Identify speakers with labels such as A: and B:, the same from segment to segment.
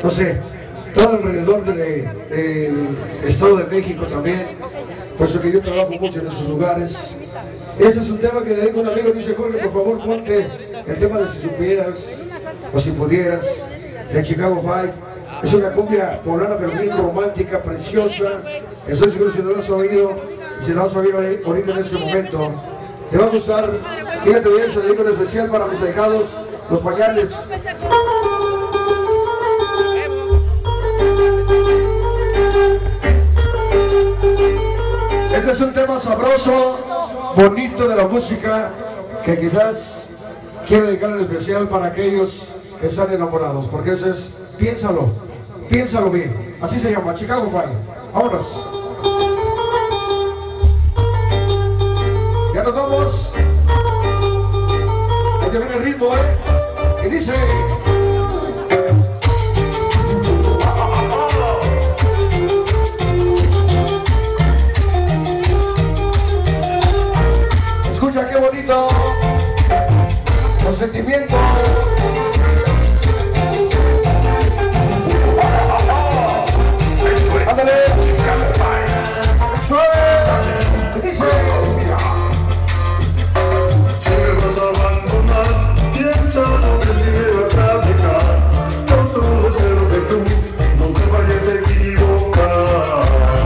A: no sé, todo alrededor del Estado de México también, por eso que yo trabajo mucho en esos lugares. Ese es un tema que le dedico a un amigo, dice Jorge, por favor ponte el tema de Si Supieras o Si Pudieras, de Chicago Five. Es una cumbia poblana pero bien romántica, preciosa. Estoy seguro si no lo has oído, y si lo has oído ahorita en este momento, te va a gustar. Fíjate bien, se lo digo en especial para mis ahijados, los pañales. Este es un tema sabroso, bonito de la música, que quizás quiero dedicar en especial para aquellos que están enamorados, porque eso es, piénsalo bien. Así se llama, Chicago Five. Vámonos. Ya nos vamos. Aquí viene el ritmo, y dice... Escucha qué bonito los sentimientos. Ándale. Dice.
B: Si me vas a abandonar, piensa que si me vas a dejar, yo solo espero que tú no te vayas a equivocar.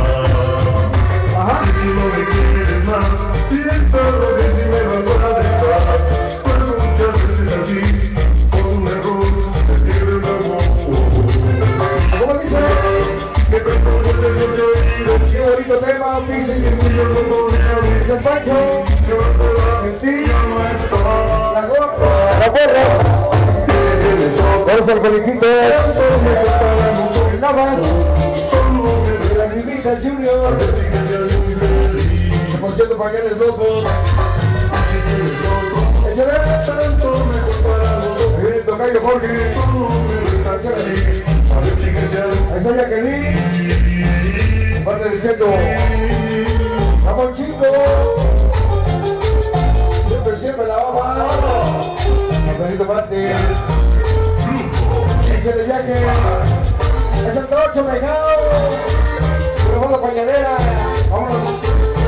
B: Y si no me quieres más, piensa que si me vas a dejar, pues muchas veces así, por un error, se pierde el amor.
A: ¿Cómo dice?
B: Que perdone de que te olvides.
A: Qué bonito tema, dice.
B: Si yo no podría vivir,
A: Dice Pancho.
B: yo
A: En ti.
B: ya no está.
A: La gorra. La gorra. Vamos al coliquito. Y nada más. De la Grimitas Junior. Por cierto, pañales locos. Échale. Ahí viene el tocayo Jorge. Ahí está Jacqueline. Parte del cheto. Vamos, chicos. Siempre la baba. Benito Mate. Échale Jaque. Es el tocho, mejado. Pero la pañalera. Vámonos.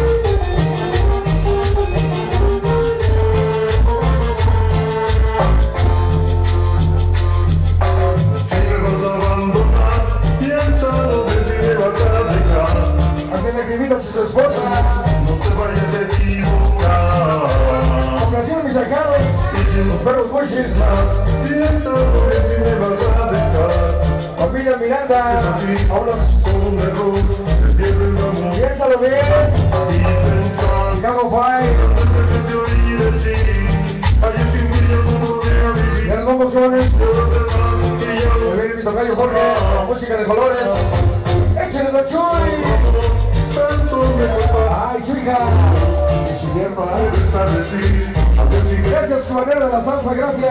A: Y su esposa.
B: No te vayas a equivocar.
A: Complacidos mis sacados. Los perros bushes.
B: Piensa que si me vas a dejar,
A: Familia Miranda. Vámonos.
B: por un error, se pierde el amor.
A: Piénsalo bien.
B: Y pensar
A: Chicago Five.
B: antes de que te oí decir, ayer sin ti yo no podría vivir.
A: Ya nos vamos, jóvenes.
B: Yo lo sé más que ya
A: Me viene mi tocayo Jorge. La música de colores. Échale la Chuy.
B: tanto me cuesta.
A: Ay, su hija. Y su yerno,
B: Estar decir, ayer sin ti.
A: Gracias, cubanero de la salsa, gracias.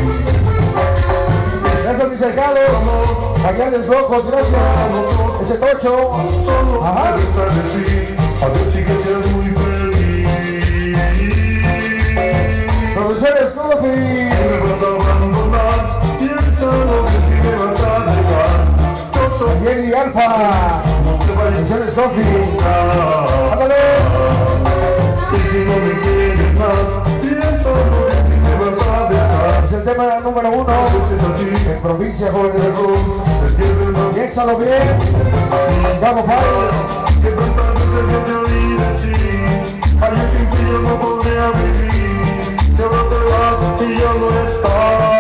A: Gracias, mis cercados. Pañales rojos, gracias. Ese tocho. Ajá.
B: Estar decir, ayer sí que seas muy feliz.
A: Producciones Coffee.
B: Me vas a abandonar, piensa lo que si me vas a dejar, yo soy
A: Bien y Alfa.
B: no te vayas
A: Producciones
B: a
A: Coffee.
B: equivocar.
A: Ándale.
B: Y si no me quieres más, piensa lo que si me vas a dejar,
A: Es el tema número 1.
B: es así,
A: En provincia, jóvenes.
B: se pierde el amor.
A: Piénsalo bien. Chicago Five.
B: Que tantas veces yo te oí decir, ayer sin ti yo no podría vivir, que ahora te vas y ya no estás.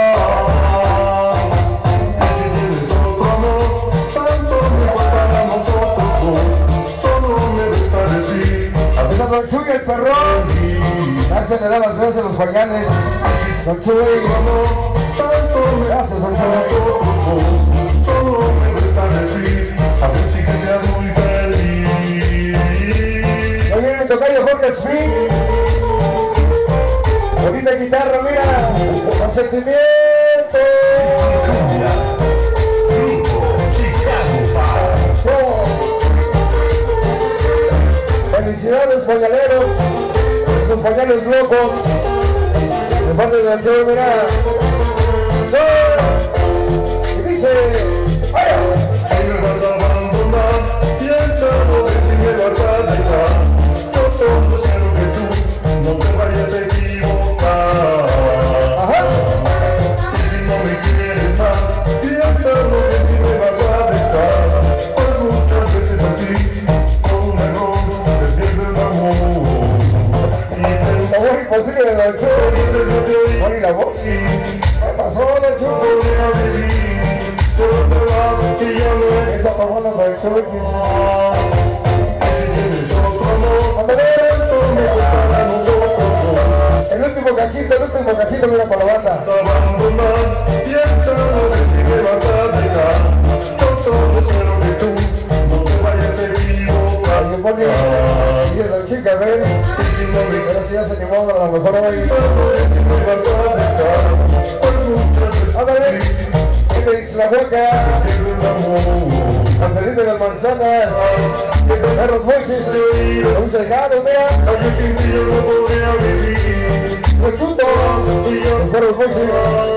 B: Y si tienes otro amor, tanto me falta a nosotros dos, solo me resta decir,
A: Está Don Chuy, el perrón. Ya se le da las gracias a los pañales. Don Chuy.
B: tanto me
A: Gracias, Don
B: falta a
A: Chuy.
B: nosotros dos, solo me resta decir, a ver si que seas muy feliz.
A: Ahí viene el tocayo Jorge Spring. Bonita guitarra, mira. Con sentimiento. Felicidades, pañaleros. Los pañales locos. De parte de Antonio, mira. Y dice. la voz. ¿Qué pasó, Nacho? Esa pamona para el choque. El último cachito, mira para la banda. Alguien pone, y la chica, ¿ven? Pero si ya se animó, a lo mejor hoy. Ándale, ¿qué te dice la boca? Angelito de las manzanas, perros moches, un delgado, mira. Los chutos, los perros moches.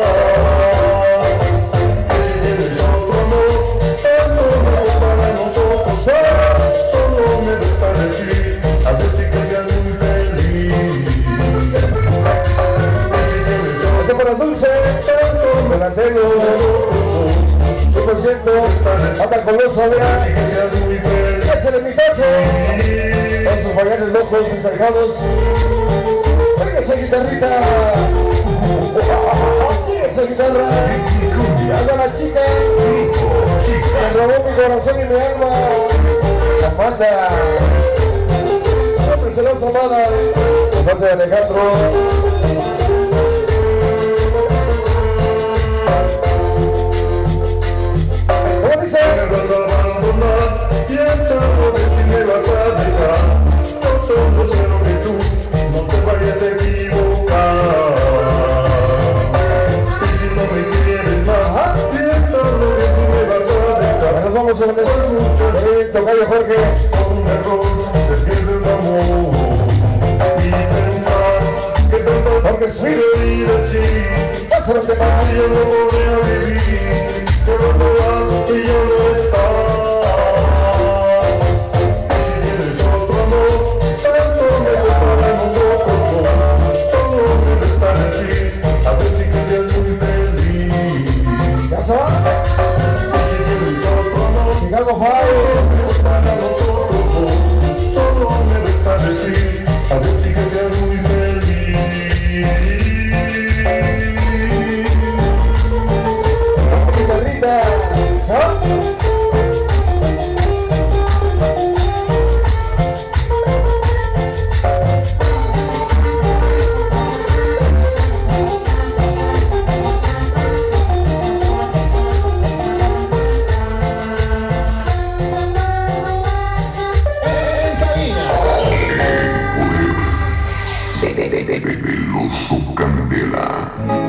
A: Este para dulce, delantero, 100%, anda coloso, vea. Échale mi tache, con sus bayanes locos, encargados. Oiga esa guitarrita, oiga esa guitarra, anda la chica, me robó mi corazón y mi alma. La falta, siempre celosa amada, la falta de Alejandro. Nos vamos a ver tocayo Jorge. Jorge Sweet. Pásalo que más. Yo no voy a vivir, pero no y ya no está. Si tienes otro amor, tanto me separamos otros dos. Solo me resta decir, a ver si que seas muy feliz. ¿Ya sabes? Chicago Fire. Solo me resta decir, a ver si que seas muy feliz. Guitarrita, ¿sabes?
C: Veloso Candela.